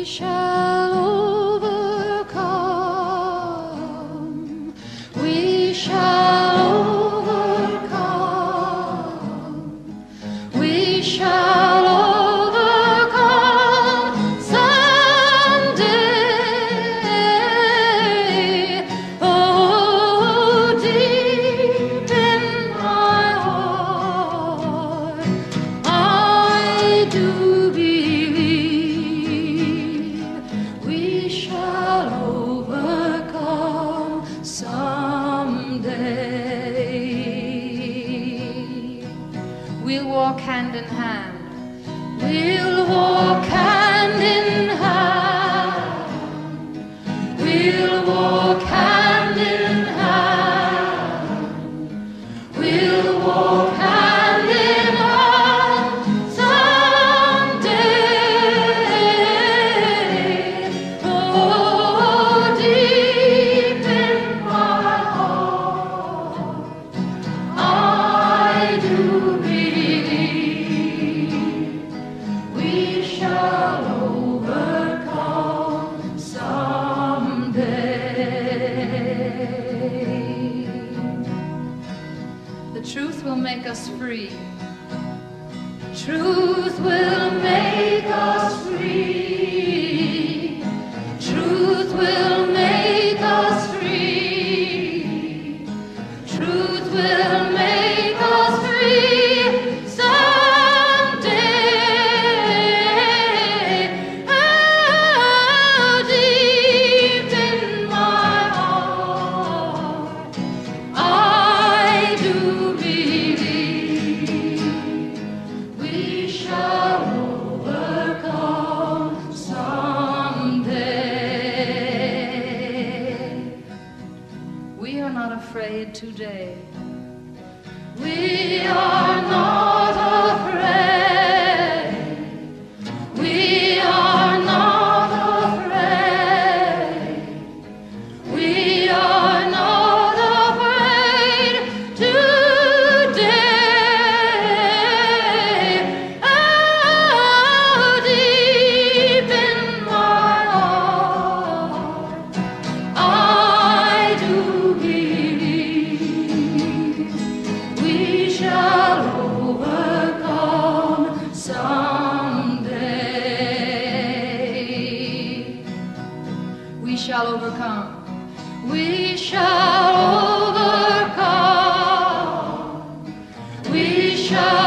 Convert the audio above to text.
shall overcome. We shall overcome. We shall overcome someday. Oh, deep in my heart, I do believe we shall overcome someday. We'll walk hand in hand. We'll walk hand in hand. We'll walk hand in hand. We'll walk hand in hand someday. Oh, deep in my heart, I do believe we shall overcome someday. The truth will make us free. Truth will make us free. Truth will make us free. Truth will make us free someday. Oh, deep in my heart, I do believe we shall overcome someday. We are not afraid today. We are not afraid. We are not afraid. We are not afraid today. Oh, deep in my heart, I do believe we shall overcome someday. We shall overcome. We shall overcome. We shall